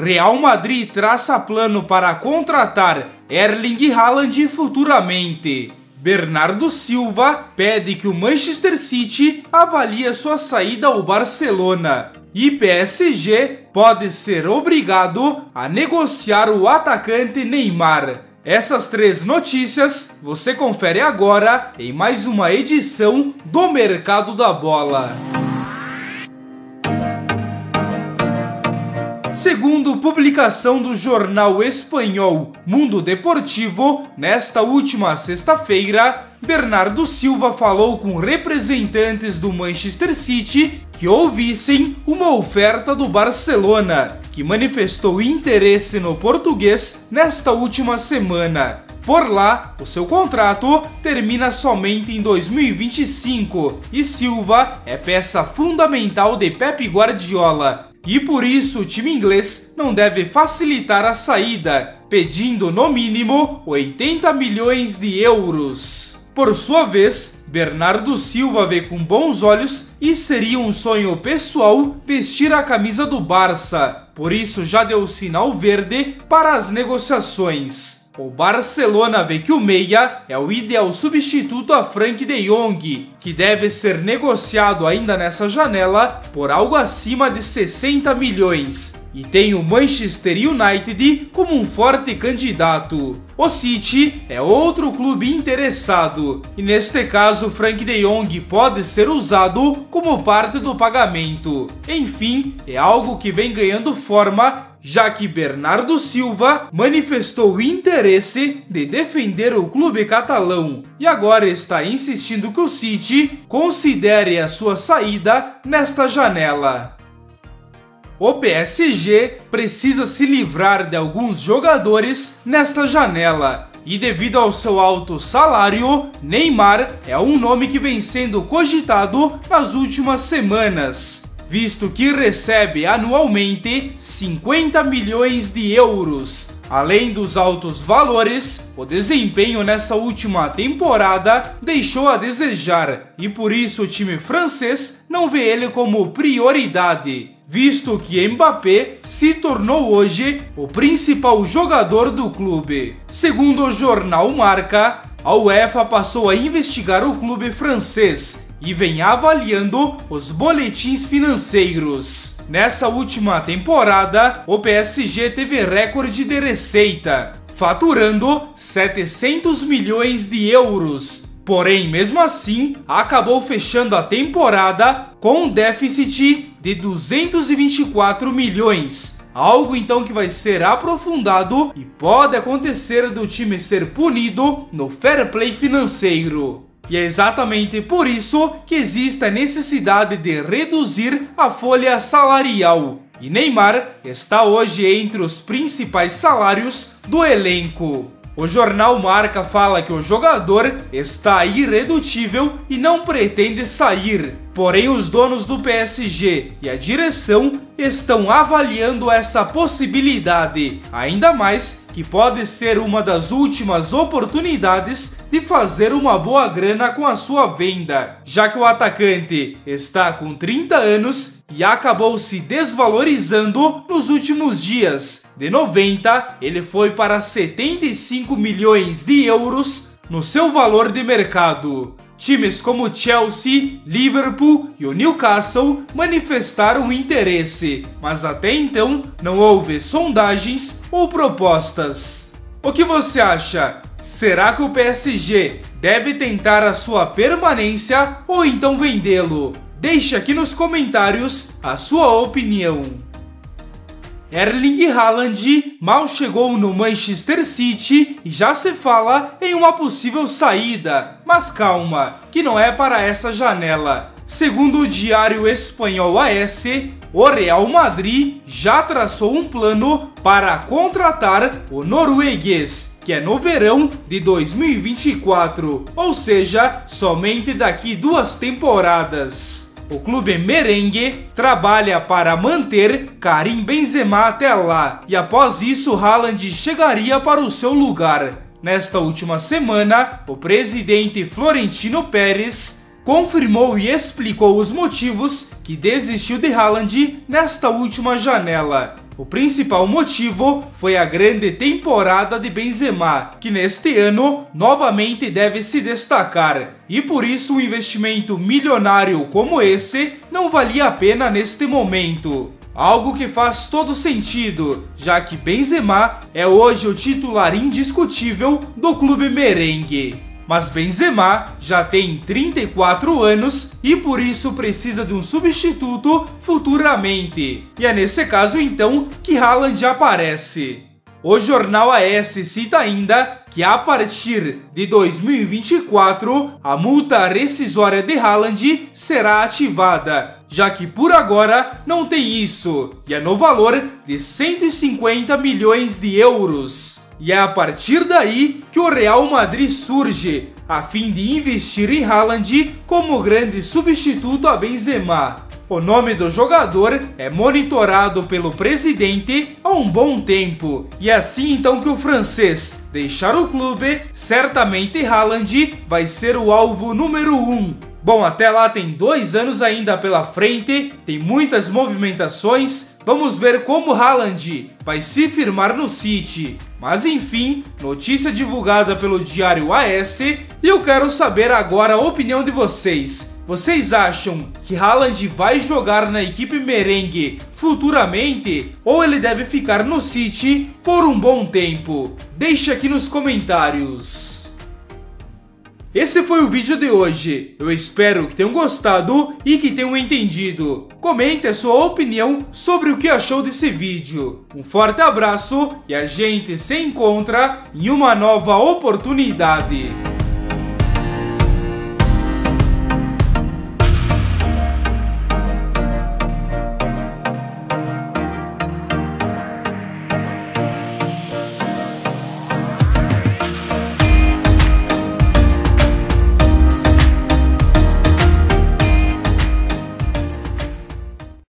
Real Madrid traça plano para contratar Erling Haaland futuramente. Bernardo Silva pede que o Manchester City avalie sua saída ao Barcelona. E PSG pode ser obrigado a negociar o atacante Neymar. Essas três notícias você confere agora em mais uma edição do Mercado da Bola. Segundo publicação do jornal espanhol Mundo Deportivo, nesta última sexta-feira, Bernardo Silva falou com representantes do Manchester City que ouvissem uma oferta do Barcelona, que manifestou interesse no português nesta última semana. Por lá, o seu contrato termina somente em 2025 e Silva é peça fundamental de Pep Guardiola. E por isso o time inglês não deve facilitar a saída, pedindo no mínimo 80 milhões de euros. Por sua vez, Bernardo Silva vê com bons olhos e seria um sonho pessoal vestir a camisa do Barça, por isso já deu sinal verde para as negociações. O Barcelona vê que o meia é o ideal substituto a Frenkie de Jong, que deve ser negociado ainda nessa janela por algo acima de 60 milhões, e tem o Manchester United como um forte candidato. O City é outro clube interessado, e neste caso Frenkie de Jong pode ser usado como parte do pagamento. Enfim, é algo que vem ganhando forma, já que Bernardo Silva manifestou interesse de defender o clube catalão e agora está insistindo que o City considere a sua saída nesta janela. O PSG precisa se livrar de alguns jogadores nesta janela. E devido ao seu alto salário, Neymar é um nome que vem sendo cogitado nas últimas semanas, visto que recebe anualmente 50 milhões de euros. Além dos altos valores, o desempenho nessa última temporada deixou a desejar e por isso o time francês não vê ele como prioridade, visto que Mbappé se tornou hoje o principal jogador do clube. Segundo o jornal Marca, a UEFA passou a investigar o clube francês e vem avaliando os boletins financeiros. Nessa última temporada, o PSG teve recorde de receita, faturando 700 milhões de euros. Porém, mesmo assim, acabou fechando a temporada com um déficit de 224 milhões. Algo então que vai ser aprofundado e pode acontecer do time ser punido no fair play financeiro. E é exatamente por isso que existe a necessidade de reduzir a folha salarial. E Neymar está hoje entre os principais salários do elenco. O jornal Marca fala que o jogador está irredutível e não pretende sair. Porém, os donos do PSG e a direção estão avaliando essa possibilidade, ainda mais que pode ser uma das últimas oportunidades de fazer uma boa grana com a sua venda, já que o atacante está com 30 anos e acabou se desvalorizando nos últimos dias. De 90, ele foi para 75 milhões de euros no seu valor de mercado. Times como Chelsea, Liverpool e o Newcastle manifestaram interesse, mas até então não houve sondagens ou propostas. O que você acha? Será que o PSG deve tentar a sua permanência ou então vendê-lo? Deixe aqui nos comentários a sua opinião. Erling Haaland mal chegou no Manchester City e já se fala em uma possível saída, mas calma, que não é para essa janela. Segundo o diário espanhol AS, o Real Madrid já traçou um plano para contratar o norueguês, que é no verão de 2024, ou seja, somente daqui 2 temporadas. O clube merengue trabalha para manter Karim Benzema até lá, e após isso Haaland chegaria para o seu lugar. Nesta última semana, o presidente Florentino Pérez confirmou e explicou os motivos que desistiu de Haaland nesta última janela. O principal motivo foi a grande temporada de Benzema, que neste ano novamente deve se destacar, e por isso um investimento milionário como esse não valia a pena neste momento. Algo que faz todo sentido, já que Benzema é hoje o titular indiscutível do clube merengue. Mas Benzema já tem 34 anos e por isso precisa de um substituto futuramente. E é nesse caso então que Haaland aparece. O jornal AS cita ainda que a partir de 2024 a multa rescisória de Haaland será ativada, já que por agora não tem isso, e é no valor de 150 milhões de euros. E é a partir daí que o Real Madrid surge, a fim de investir em Haaland como grande substituto a Benzema. O nome do jogador é monitorado pelo presidente há um bom tempo, e é assim então que o francês deixar o clube, certamente Haaland vai ser o alvo número 1. Bom, até lá tem 2 anos ainda pela frente, tem muitas movimentações, vamos ver como Haaland vai se firmar no City. Mas enfim, notícia divulgada pelo Diário AS, e eu quero saber agora a opinião de vocês. Vocês acham que Haaland vai jogar na equipe merengue futuramente ou ele deve ficar no City por um bom tempo? Deixe aqui nos comentários. Esse foi o vídeo de hoje, eu espero que tenham gostado e que tenham entendido. Comente a sua opinião sobre o que achou desse vídeo. Um forte abraço e a gente se encontra em uma nova oportunidade.